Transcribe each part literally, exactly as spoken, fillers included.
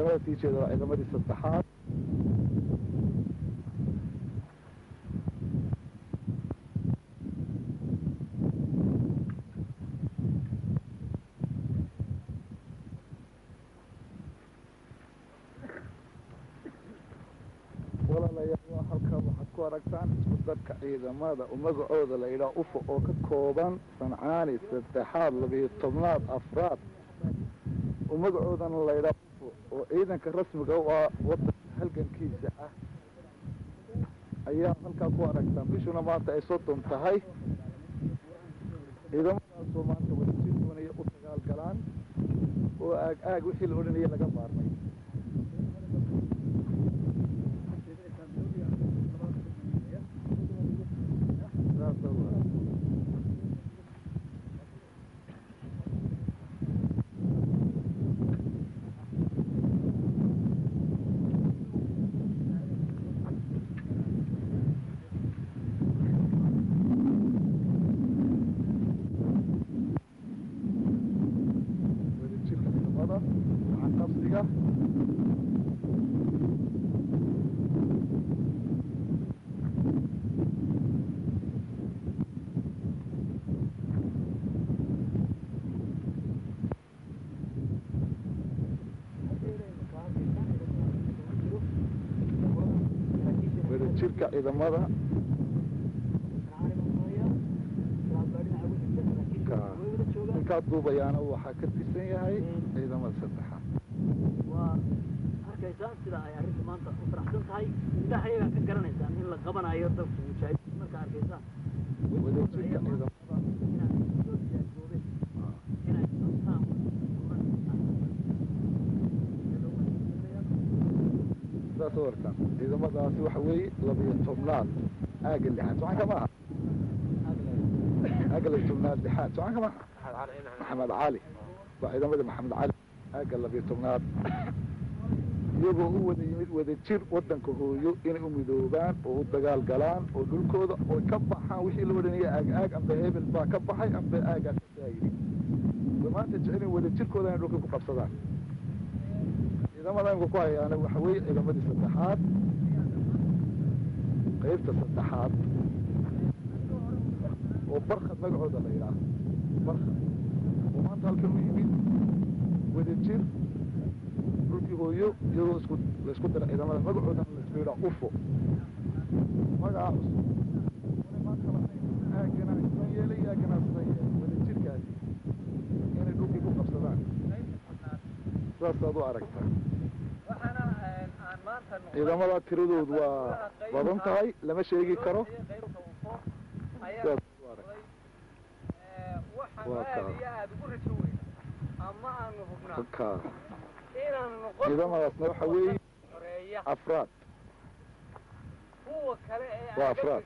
ciidamada sii jeeda waa ciidamadii saddexaad walaalayaal halkaa waxaad ku aragtaan isku dadka ciidamada oo magacooda la yidhaha ufo oo ka kooban sancaani saddexaad labiyo tobnaad afraad oo magacoodana la yidhaha ufo oo ciidanka rasmiga u ah wadanka halgankiisa ah ayaa halkaa ku aragtaan bishuna maanta ay soddon tahay ciidamadaasoo maanta wadajir doonaya u dagaal galaan oo aag aag wixii la odhanaya laga maarmay wadajirka ciidamada ninkaa duubayaana waxaa ka tirsan yahay ciidamada saddexaad waa arkaysaan sida ay arrinta maanta u faraxsan tahay indhaha ayagaa ka garanaysaan in la qabanayo dalka mujaahidiin marka arkaysaan wadajirka ciidamada inay soo diyaargoobeen inay qabtaan sidaas oo arkaan ciidamadaasi waxa weeye labiyo tobnaad aaga lixaad socan ka maaha aaga labiyo tobnaad lixaad socan ka maaha maxamed cali waa ciidamadii maxamed cali aaga labiyo tobnaad iyagoo u wada yimid wadajir wadanka hooyo inay u midoobaan oo u dagaal galaan oo dhulkooda oy ka baxaan wixii la odhanaya aag aag amba hebel baa ka baxay amba aagaas kasaayiri way maanta jecelin wadajirkooda inay dhulka ku qabsadaan ciidamada imka ku hayaana waxa weeye ciidamadii saddexaad qaybta saddexaad oo barkhad magacooda la yidhaah barkhad oo maanta halkan u yimid wadajir dhulkii hooyo iyadoo isku la isku dara ciidamada magacoodana la isku yidhaah ufo magaca cusub maanta aagana isma yeelay aagana isma yeelay wadajirkaasi inay dhulkii ku qabsadaan saasaad u aragtaa ciidamada tiradoodu waa badan tahay lama sheegi karo ciidamadaasna waxa weeye afraad waa afraad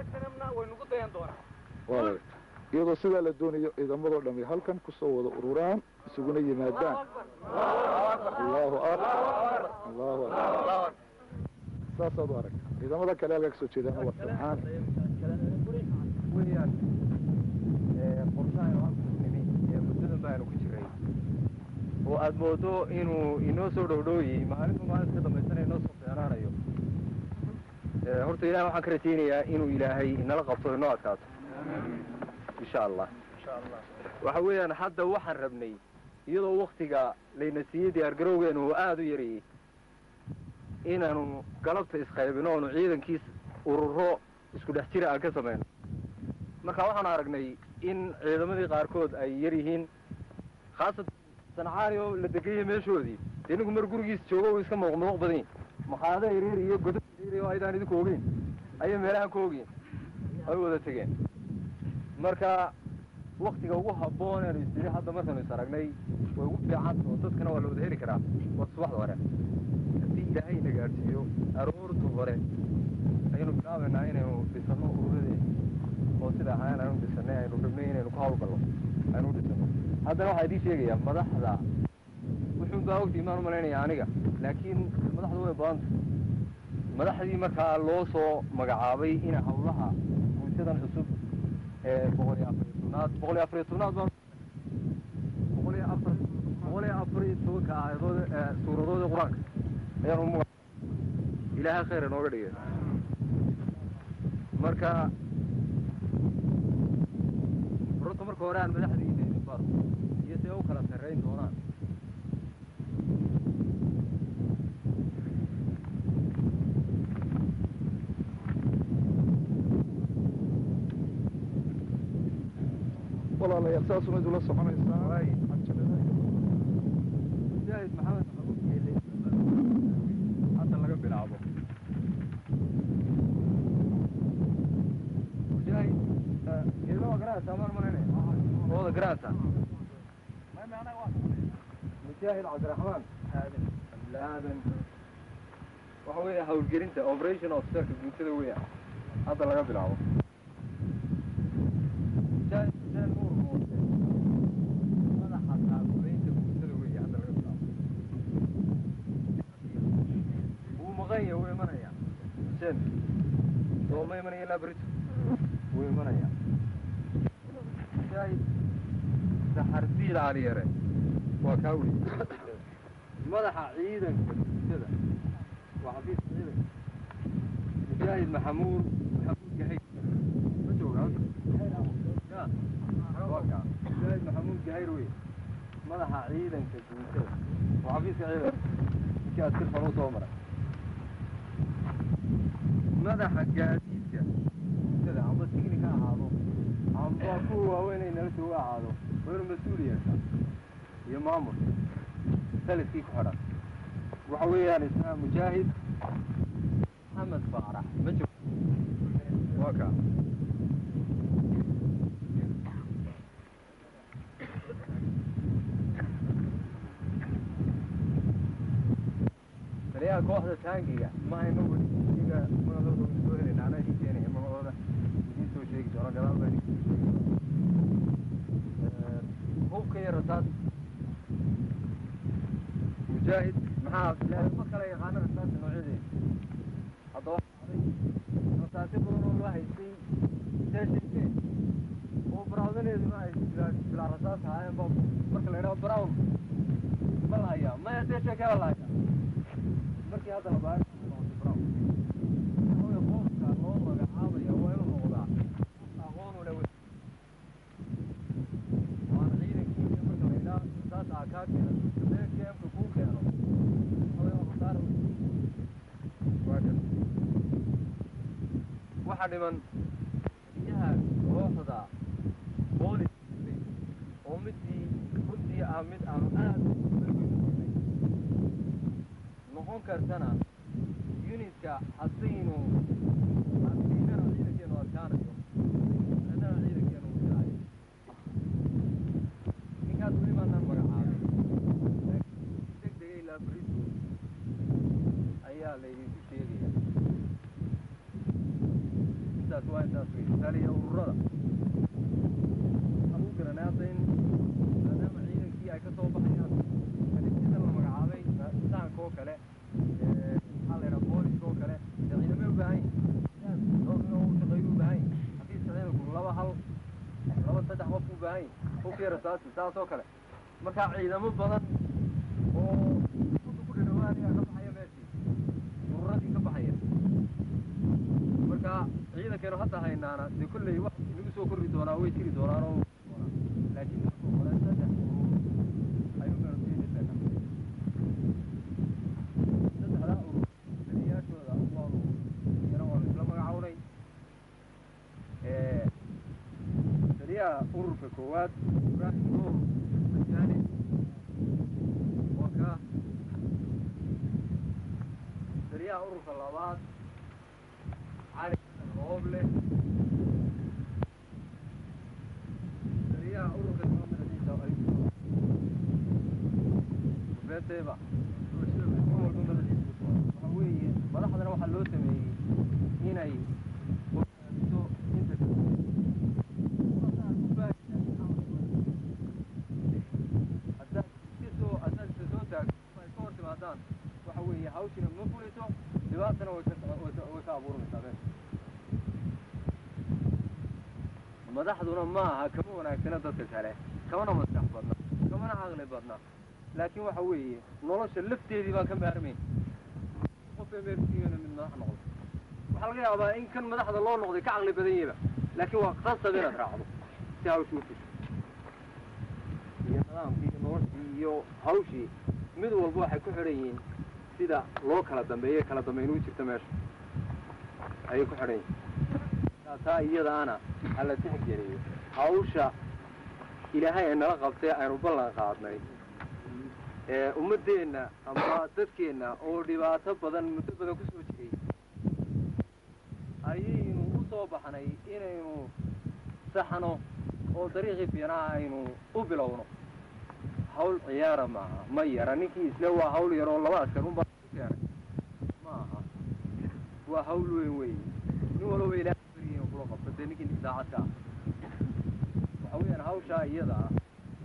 iyadoo sidaa la doonayo ciidamadoo dhami halkan kusoo wada ururaan isuguna yimaadaan allahu akbar allahu akbar saasaad u aragta ciidamada kale halkaa kasoo jeedaan waa samcaan weyaan qorshahan halku nimi ee muddadan baanu ku jiray oo aada moodo inuu inoo soo dhowdhooyey maalintu maalinta ka dambaysana inoo soo fiicnaanayo horta ilahay waxaan ka rajaynayaa inuu ilaahay inala qabto inoo adkaato insha allah waxa weeyaan hadda waxaan rabnay iyadoo waktiga layna siiyey diyaargarowgeenu oo aada u yareeyey inaanu galabta isqaybino oonu ciidankiis ururo isku dhex jira aan ka samayno marka waxaan aragnay in ciidamadii qaarkood ay yar yihiin khaasatan sancaani oo la degayay meeshoodii dee ninku mar gurigiis joogo u iska muuqmuuq badan yahi maqaado yareer iyo godo yareer oo aydaan idinku ogeyn ayay meelahan ka ogeyn ay wada tegeen marka waktiga ugu habboon aanu isiri hadda markaanu is aragnay way ugu fiican oo dadkana waa la wada heli karaa waa subaxda hore haddii ilaahay na gaadhsiiyo aroorta hore ayaynu bilaabaynaa inaynu dhisano ururadeen oo sida ahaan aanu dhisanay aynu rabnay inaynu ku hawlgalno aynu dhisano haddana waxaa idiin sheegayaa madaxda wuxuun baa ogti imaan umalaynaya aniga laakiin madaxdu way badanta madaxdii markaa loo soo magacaabay ina hawlaha bulshadan cusub ee boqol iyo afar iyo tobnaad boqol iyo afar iyo tobnaad baa boqol iyo afar boqol boqol iyo afar iyo tobanka aayadood suuradooda qur-aanka ayaan u muga ilaahay khayr inooga dhigay marka runta marka hore aan madaxdiina idin baro iyo see u kala sarrayn doonaan walaalayaal saas uma idula soconaysaa mujaahid maxamed maxamuud geele hadda laga bilaabo mujaahid geelo waa garanaysaa maan malayna ooda garanaysaa mujaahid cabdiraxmaan aadan aadan waxa weeye hawlgelinta operation officerka guutada weya hadda laga bilaabo mujaahid xuseen nuur muuse madaxa taakuleynta guutada weya hadda laga bilaabo wuu maqan yahay wuu imanaya xuseen sooma imanaya ilaa berito wuu imanaya mujaahid saxardiid caliyare waa kaa wey madaxa ciidanka guutada waa xafiiska ciidanka mujaahid maxamuud maxamuud gahay ma jooga waa kaa mujaahid maxamuud gahayr wey madaxa ciidanka guutada waa xafiiska ciidanka iskii askir fan u soo maray madaxa gaadiidka guutada amba signi ka ahaado amba kuwa waaweynay nala jooga ahaado waa inuu mas-uul yeeshaa iyo maamul taliskii ku xidhan waxa weeyaan isna mujaahid maxamed faarax ma jiro waa kaa taliyaha kooxda taangiga ma hayno weli iyaga magaladooda soo helin anaa ii keenaya magacooda idiin soo sheegi doona gadaal baa idiin soo sheegi doona hubka iyo rasaas mujaahid maxaa ma kala yaqaana rasaasta noocyadeeda hadda waxaa aday rasaasyo badan oo loo haystay station oo baraawdaneeduna ay bilaa rasaas ahaayeen ba marka la yidhaho brown ma la hayaa maya station kee la hayaa markii hadda la baahay brown qofka loo magacaabaya waa inuu noqdaa aqoon u leh waana ciidankiisa marka la yidhaha rasaas aa kaa keena keemka kuu keeno waxaa dhiman biyaha kooxda boolis oo midii runtii ah mid aanu aad noqon kartana unitka haddaynu adkaynana ciidankeenu adkaanayo haddana ciidankeenu udaayo ninkaas weli maanaan magacaabay deg degay ilaa brito ayaa laydinku sheegaya intaas waa intaas wey taliya ururada waxaan u garanay hadda in maadaama ciidankii ay ka soo baxayaan kalisida la magacaabay saanka oo kale maxaa la yidhaha booliska oo kale dee ciidamay u baahan yihin inuu shaqeeyo u baahan yihin xafiiska ciidanku laba hal laba saddex qof u baahan yihin hubkii rasaasi saas oo kale markaa ciidamo badan oo ku dhadhawaanaya ka baxaya meeshii ururadii ka baxaya marka ciidankeenu hadda haynaana dee kolley wax inagu soo korri doonaa way jiri doonaan oo laakiin markuu hore saddex urur ayuu meenu siinaysaa saddexdaa urur taliyayaashooda waanu iyana waanu isla magacawnay taliyaha ururka koowaad ibraahim nuur majaani waa kaa taliyaha ururka labaad cali ooble taliyaha ururka beeteba waxa weeye madaxdana waxaa loo sameeyey inay ogaanto inta haddaad isoo haddaad isa soo taagto ay ka hor timaadaan waxa weeye hawshina ma fulayso dhibaatana way ka way ka abuurmaysaa meesha madaxduna ma aha kama wanaagsana dadka kale kamana maskax badna kamana caqli badna laakiin waxa weeye nolosha lafteedii baan ka maarmayn qof emersiiyona mid madax noqdo waxaa laga yaabaa in kan madaxda loo noqday ka caqli badan yaba laakiin waa qasab inaad raacdo si hawshii u fusho iyo nidaamkii iyo noloshii iyo hawshii mid walba waxay ku xidhan yihiin sida loo kala dambeeyo kala dambayn u jirta meesha ayay ku xidhan yihiin taa iyadaana hala tixgeliyo hawsha ilaahay ay nala qabtay aynu ballan qaadnay ee ummaddeenna ama dadkeenna oo dhibaato badan muddo badan ku soo jiray ayaynu u soo baxnay inaynu saxno oo dariiqii fiinaha aynu u bilowno hawl ciyaara maaha ma yara ninkii isle waa hawl yar oo laba askar unbaa keenay ma aha waa hawl weyn weeye nin walba ilaahay bariyo kula qabto dee ninkii nin daacadka ah waxa weeyaan hawshaa iyada ah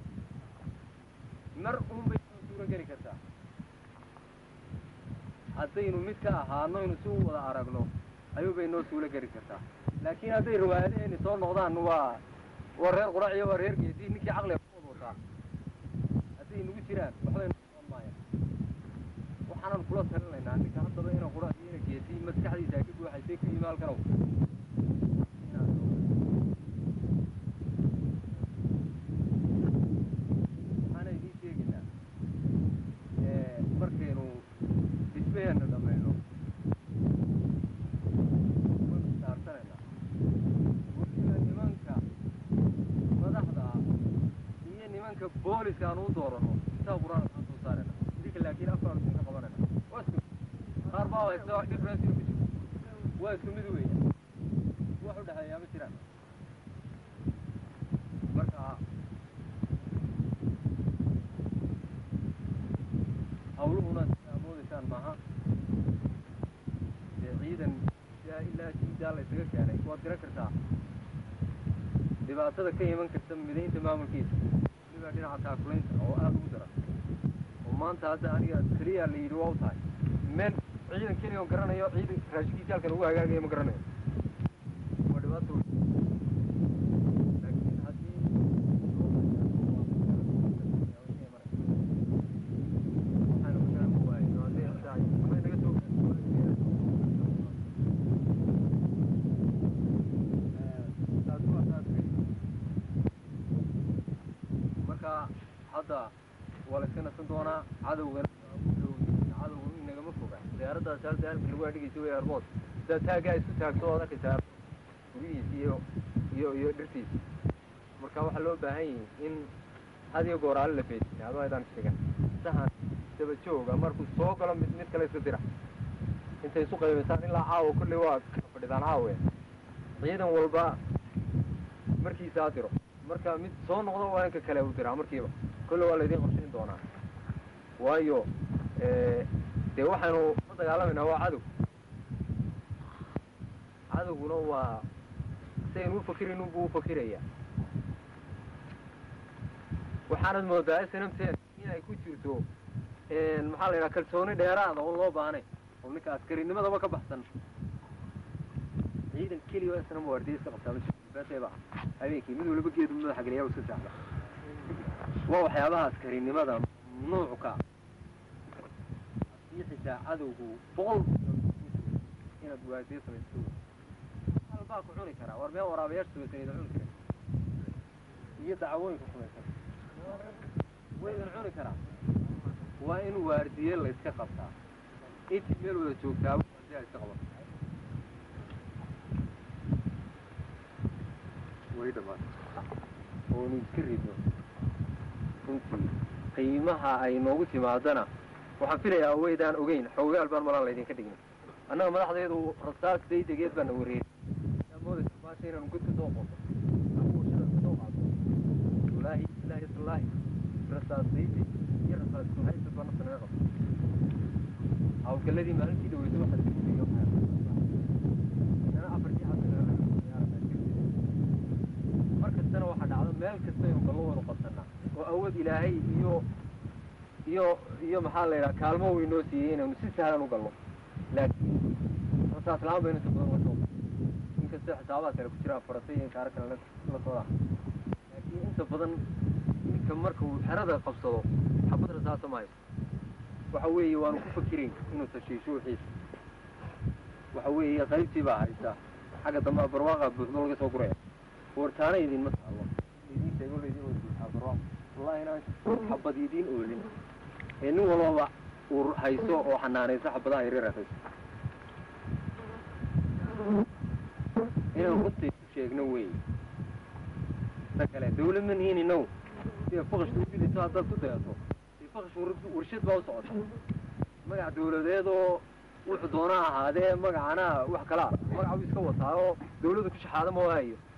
mar un bay noo suura geli kartaa haddaynu mid ka ahaano inu si u wada aragno ayuu bay noo suula geli kartaa laakiin hadday riwaayadaheeni soo noqdaan waa waa reer qurac iyo waa reer geedii ninkii caqliga ku wada wataa hadday nagu jiraan waxbay noqon maayaan waxaanan kula talinaynaa ninka haddaba ina qurac iyo ina geedii maskaxdiisa ay ka buuxaysay ku yimaal kanow waxaana idiin sheegaynaa markaynu dhismaheena dhamayno waynu saartanaynaa weliba nimanka madaxda iyo nimanka booliska aan u doorano kitaa qur-aan aan soo saarayna idinka laakiin afkaanu idinka qabanayna waa isku qaar baa haysta wax difference ku jiro waa isku mid weeye wax u dhexeeyaa ma jiraan marka hawluhuna moodaysaan maaha dee ciidan ilaa jiidaa la isaga keenay waad garan kartaa dhibaatada ka iman karta midaynta maamulkiisa weliba dhinaca taakulaynta oo aada ugu daran oo maanta hadda aniga keliya la yidhi waa u tahay meel ciidan keliya oo garanayo ciidan raashinkiisa halkan ugu hagaagaya ma garanayo waa dhibaato laakiin haddii waxaanu fahmi waayno hadday tahay may naga soo marka hadda waa la iska nasan doonaa cadowga cadowga inagama foga diyaaraddaas halda halkii lagu adhigaysa way airbood sidaa taaggaa isku taagto ood arkaysaa gurihiisa iyo iyo iyo dhirtiisa marka waxaa loo baahan yihi in had iyo goor alle la feejiyay adoo aydaan sheegan sahan daba jooga markuu soo galo mid mid kale iska dira intay isu qaybaysaan ilaa caawa kolley waa ka fadhidaan caawe ciidan walba markiisaa diro marka mid soo noqdo waa inka kale u diraa markiiba kolle waa laydiin qorshayn doonaa waayo dee waxaanu la dagaalamaynaa waa cadow cadowguna waa saynu u fakirin unbuu u fakirayaa waxaanad moodaa snmten inay ku jirto maxaa la yidhaha kalsooni dheeraada oon loo baahnay oo ninka askariinimadaba ka baxsan ciidan keliya oo snm waardiya iska qabtaa habeenkii mid waliba geedu madaxa geliyaa iska saxda waa waxyaabaha askarinimada mamnuucka haddii xitaa cadowgu boqol inaad waardiya samaysto halbaa ku cuni karaa war meel waraabayaasha samaysanayda cuni kara iyo dacwooyinka samaysan waydan cuni karaa waa in waardiye la iska qabtaa intii meel wada joogtaaba waardiyaa iska qaban way dhamaan oonu iska ridno runtii qiimaha ay noogu timaadana waxaan filayaa waydaan ogeyn xoogaal baan malaan laydinka dhigin annaga madaxdeedu rasaas daydegeed baana wareeray yaa moodaysa baasha inaanu god ka soo qoto amuushada ka soo qaado walaahi ilaahi tallaahi rasaas dayde iyo rasaas kuhaysad baa nafta naga qabto hawlgalladii maalintii dhaweysay waxaa isku dhiga ana afartii xasan mar kastana waxaa dhacdo meel kastaynu gallo waynu qabsanaa oo awood ilaahay iyo iyo iyo maxaa la yidhaha kaalmo uu inoo siiyey inaynu si sahlan u gallo laakiin rasaas la-aan baynu inta badan la soo inkastoo xisaabaad kale ku jiraan farasay iyo inkaaro kale la soodaa laakiin inta badan ciidanka markuu xerada qabsado xabad rasaasa ma haysto waxa weeye waanu ku fakirayn inuu tashiisho wixiisa waxa weeye qaybtii baa haysta xagga dambe barwaaqa buuxdo laga soo guraya wartaana idinma taalo idin sheego leedin oo buuxa barwaaq wallahi inaan xabad idin oolin ee nin walba uu haysto oo xanaanaysa xabadaha yaryar ah inaan runtii sheegno weeye kale dawlad man hini no iyo faqash u dhigto hadda ku dayato faqash warshad baa u socota magac dawladeed oo wuxuu doonaa ahaadee magacana wax kala magac uu iska wataa oo dawladdu ku shaxaada ma waayo